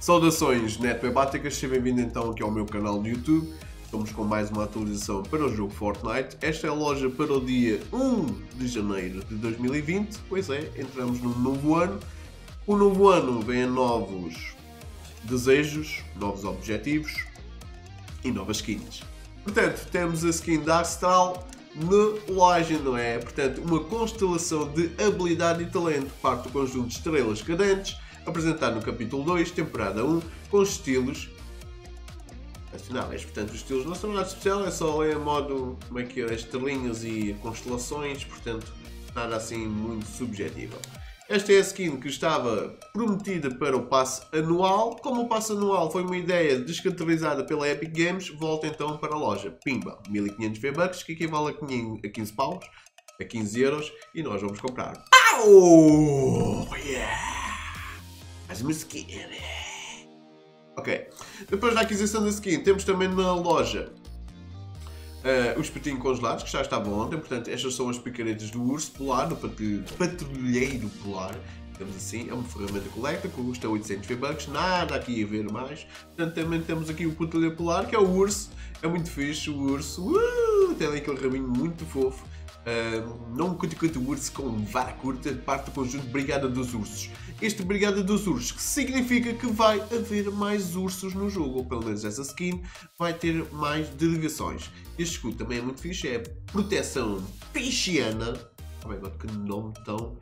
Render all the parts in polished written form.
Saudações netwebáticas, seja bem-vindo então aqui ao meu canal no YouTube. Estamos com mais uma atualização para o jogo Fortnite. Esta é a loja para o dia 1 de janeiro de 2020. Pois é, entramos num novo ano. O novo ano vem a novos desejos, novos objetivos e novas skins. Portanto, temos a skin da Astral na loja, não é? Portanto, uma constelação de habilidade e talento, parte do conjunto de estrelas cadentes, apresentado no capítulo 2, temporada 1, com estilos nacionais. Portanto, os estilos não são nada especial, é só ler a modo, como é que é, estrelinhas e constelações, portanto, nada assim muito subjetivo. Esta é a skin que estava prometida para o passe anual. Como o passe anual foi uma ideia descaracterizada pela Epic Games, volta então para a loja. Pimba, 1500 V-Bucks, que equivale a 15 paus, a 15 euros, e nós vamos comprar. Oh, yeah! Mais uma skin. Ok, depois da aquisição da skin, temos também na loja os patinhos congelados, que já estavam ontem. Portanto, estas são as picaretas do urso polar, do patrulheiro polar, digamos assim. É uma ferramenta collecta que custa 800 V-Bucks, nada aqui a ver mais. Portanto, também temos aqui o patrulheiro polar, que é o urso. É muito fixe o urso, tem ali aquele rabinho muito fofo. Não conta o urso com vara curta, parte do conjunto Brigada dos Ursos. Este Brigada dos Ursos, que significa que vai haver mais ursos no jogo, ou pelo menos essa skin vai ter mais derivações. Este escudo também é muito fixe, é proteção pisciana. Oh my god, que nome tão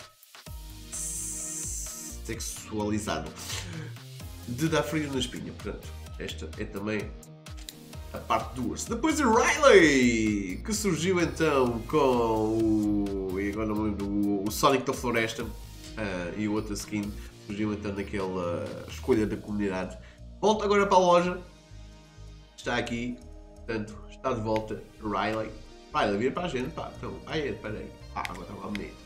sexualizado. De dar frio na espinha, portanto, esta é também a parte do urso. Depois a Riley, que surgiu então com o... e agora não me lembro, o Sonic da Floresta. E o outro skin surgiu então naquela escolha da comunidade. Volta agora para a loja. Está aqui, portanto, está de volta. Riley, vira para a gente, pá. Então, espera aí. Agora está lá bonito.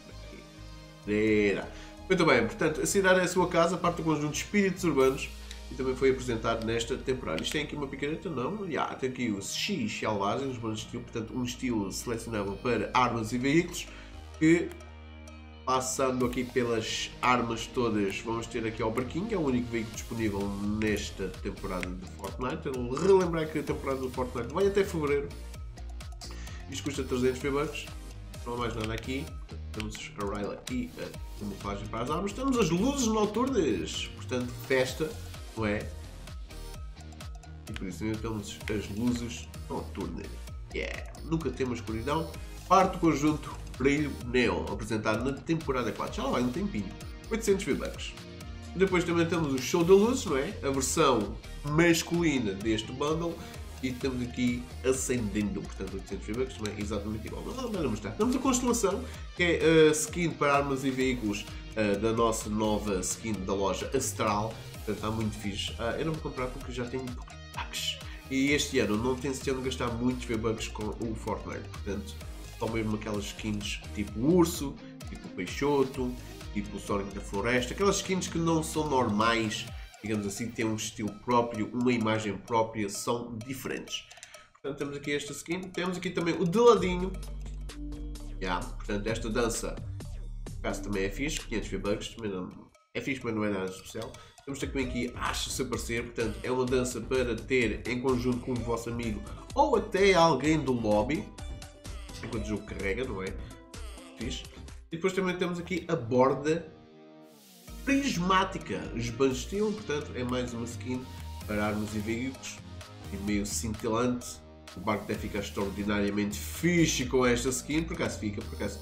Muito bem, portanto, a cidade é a sua casa, parte do conjunto de espíritos urbanos. E também foi apresentado nesta temporada. Isto tem aqui uma picareta? Não? Tem aqui o X Selvagem, os bons estilos, portanto, um estilo selecionável para armas e veículos. Que, passando aqui pelas armas todas, vamos ter aqui o barquinho, é o único veículo disponível nesta temporada de Fortnite. Relembrar que a temporada de Fortnite vai até fevereiro. Isto custa 300 V-Bucks. Não há mais nada aqui. Temos a Riley e a camuflagem para as armas. Temos as luzes noturnas, portanto, festa, não é? E por isso temos as luzes noturnas. Nunca temos escuridão. Parte do conjunto Brilho Neon, apresentado na temporada 4. Já lá vai um tempinho. 800 V-Bucks. Depois também temos o Show da Luz, não é? A versão masculina deste bundle. E temos aqui Acendendo, portanto 800 V-Bucks, também exatamente igual. Mas não vamos mostrar. Temos a Constelação, que é a skin para armas e veículos da nossa nova skin da loja Astral. Portanto, está muito fixe. Eu não vou comprar porque já tenho V-Bucks. E este ano não tenciono gastar muitos V-Bucks com o Fortnite. Portanto, só mesmo aquelas skins tipo urso, tipo peixoto, tipo Sonic da Floresta. Aquelas skins que não são normais, digamos assim, têm um estilo próprio, uma imagem própria, são diferentes. Portanto, temos aqui esta skin. Temos aqui também o de ladinho. Portanto, esta dança, no caso, também é fixe. 500 V-Bucks, também não é fixe, mas não é nada especial. Temos também aqui Acha-se Aparecer, portanto, é uma dança para ter em conjunto com o vosso amigo ou até alguém do lobby, enquanto o jogo carrega, não é? Fixe. E depois também temos aqui a borda prismática, esbanjestilo, portanto, é mais uma skin para armas e veículos, e meio cintilante. O barco deve ficar extraordinariamente fixe com esta skin, por acaso fica.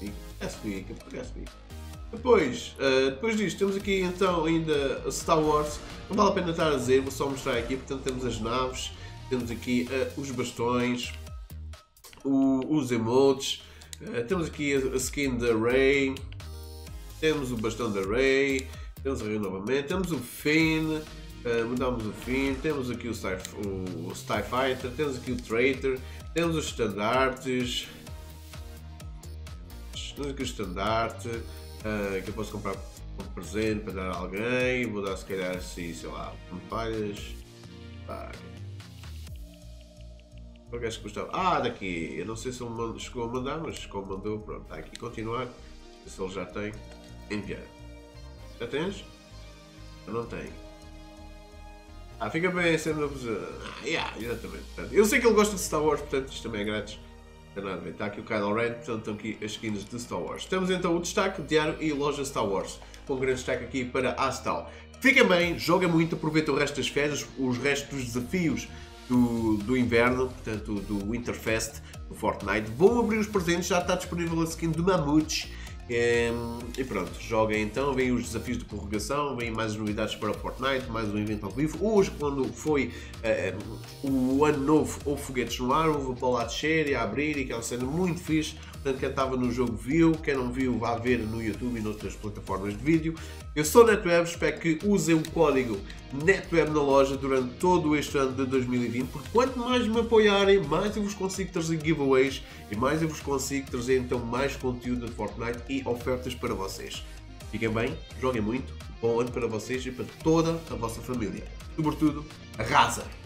Depois disto, temos aqui então ainda a Star Wars. Não vale a pena estar a dizer, vou só mostrar aqui. Portanto, temos as naves, temos aqui os bastões, os emotes, temos aqui a skin da Rey, temos o bastão da Rey, temos a Rey novamente, temos o Finn, mudamos o Finn, temos aqui o Starfighter, temos aqui o Traitor, temos os estandartes, que eu posso comprar como presente para dar a alguém. Vou dar se calhar assim, sei lá, medalhas. Qual é que gostava? Daqui, eu não sei se ele chegou a mandar, mas como mandou, pronto, está aqui, continuar. Se ele já tem, enviar. Já tens? Eu não tenho. Fica bem sendo. Exatamente. Portanto, eu sei que ele gosta de Star Wars, portanto isto também é grátis. Não tem nada a ver. Está aqui o Kylo Ren, portanto estão aqui as skins de Star Wars. Temos então o destaque, diário e loja Star Wars. Com um grande destaque aqui para a Astal. Fica bem, joga muito, aproveita o resto das férias, os restos dos desafios do inverno, portanto do Winterfest, do Fortnite. Vão abrir os presentes, já está disponível a skin de Mamutes. E pronto, joguem então, vêm os desafios de prorrogação, vêm mais novidades para o Fortnite, mais um evento ao vivo. Hoje, quando foi o ano novo, houve foguetes no ar, houve para lá descer e a abrir, e aquela cena muito fixe. Portanto, quem estava no jogo viu, quem não viu vá ver no YouTube e noutras plataformas de vídeo. Eu sou NetWeb, espero que usem o código NetWeb na loja durante todo este ano de 2020, porque quanto mais me apoiarem, mais eu vos consigo trazer giveaways e mais eu vos consigo trazer então mais conteúdo de Fortnite e ofertas para vocês. Fiquem bem, joguem muito, bom ano para vocês e para toda a vossa família. Sobretudo, arrasa!